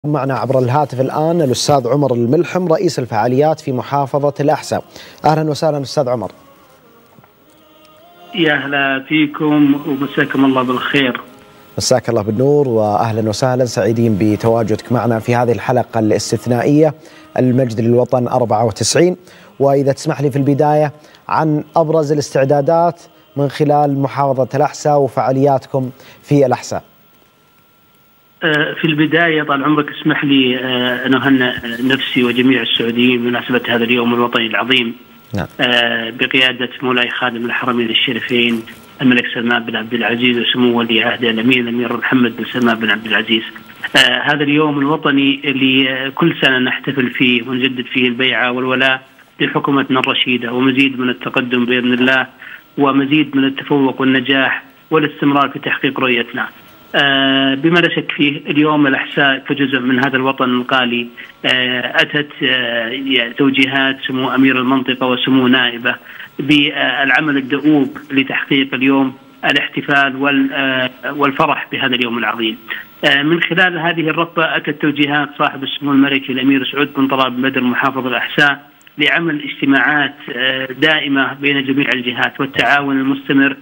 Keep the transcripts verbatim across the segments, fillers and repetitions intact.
معنا عبر الهاتف الآن الأستاذ عمر الملحم رئيس الفعاليات في محافظة الأحساء. أهلا وسهلا أستاذ عمر. يا أهلا فيكم ومساكم الله بالخير. مساك الله بالنور وأهلا وسهلا، سعيدين بتواجدك معنا في هذه الحلقة الاستثنائية المجد للوطن أربعة وتسعين. وإذا تسمح لي في البداية عن أبرز الاستعدادات من خلال محافظة الأحساء وفعالياتكم في الأحساء. في البداية طال عمرك اسمح لي أن أهنئ نفسي وجميع السعوديين بمناسبة هذا اليوم الوطني العظيم. نعم. بقيادة مولاي خادم الحرمين الشريفين الملك سلمان بن عبد العزيز وسمو ولي عهده الأمير الأمير محمد بن سلمان بن عبد العزيز. هذا اليوم الوطني اللي كل سنة نحتفل فيه ونجدد فيه البيعة والولاء لحكومتنا الرشيدة، ومزيد من التقدم بإذن الله، ومزيد من التفوق والنجاح والاستمرار في تحقيق رؤيتنا. آه بما لا شك فيه اليوم الأحساء كجزء من هذا الوطن الغالي آه أتت آه توجيهات سمو أمير المنطقة وسمو نائبه بالعمل الدؤوب لتحقيق اليوم الاحتفال والفرح بهذا اليوم العظيم. آه من خلال هذه الرغبة أتت توجيهات صاحب السمو الملكي الأمير سعود بن طلال بن بدر محافظ الأحساء لعمل اجتماعات آه دائمة بين جميع الجهات والتعاون المستمر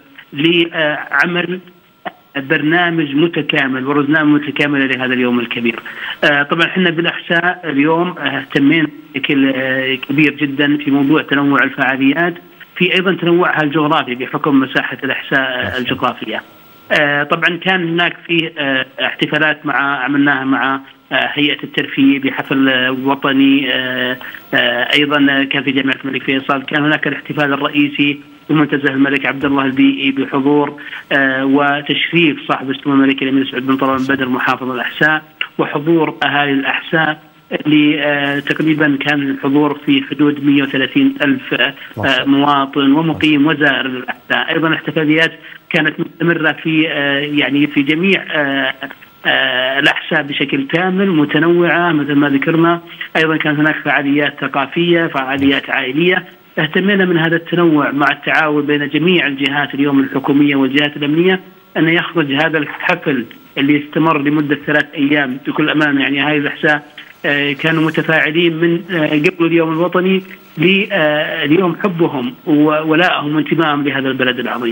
لعمل برنامج متكامل ورزنامة متكاملة لهذا اليوم الكبير. آه طبعا احنا بالأحساء اليوم اهتمينا بشكل آه كبير جدا في موضوع تنوع الفعاليات، في أيضا تنوعها الجغرافي بحكم مساحة الأحساء الجغرافية. آه طبعا كان هناك في آه احتفالات مع عملناها مع آه هيئة الترفيه بحفل وطني، آه آه أيضا كان في جامعة الملك فيصل، كان هناك الاحتفال الرئيسي ومنتزه الملك عبد الله البيئي بحضور آه وتشريف صاحب السمو الملكي الأمير سعود بن طلال بن بدر محافظ الأحساء وحضور أهالي الأحساء اللي آه تقريبا كان الحضور في حدود مئة وثلاثين ألف آه مواطن ومقيم وزائر الأحساء. أيضا احتفاليات كانت مستمرة في آه يعني في جميع آه آه الأحساء بشكل كامل متنوعة مثل ما ذكرنا. أيضا كان هناك فعاليات ثقافية، فعاليات عائلية. اهتمينا من هذا التنوع مع التعاون بين جميع الجهات اليوم الحكومية والجهات الأمنية أن يخرج هذا الحفل اللي استمر لمدة ثلاث أيام. بكل أمانة يعني هاي الأحساء آه كانوا متفاعلين من آه قبل اليوم الوطني لليوم حبهم وولائهم وانتمائهم لهذا البلد العظيم.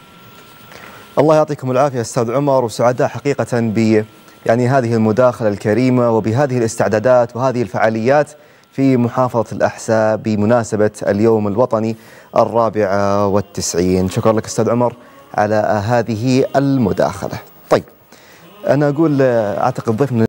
الله يعطيكم العافية أستاذ عمر، وسعداء حقيقة ب يعني هذه المداخلة الكريمة وبهذه الاستعدادات وهذه الفعاليات في محافظة الأحساء بمناسبة اليوم الوطني الرابع والتسعين. شكرا لك أستاذ عمر على هذه المداخلة. طيب أنا أقول أعتقد ضيفنا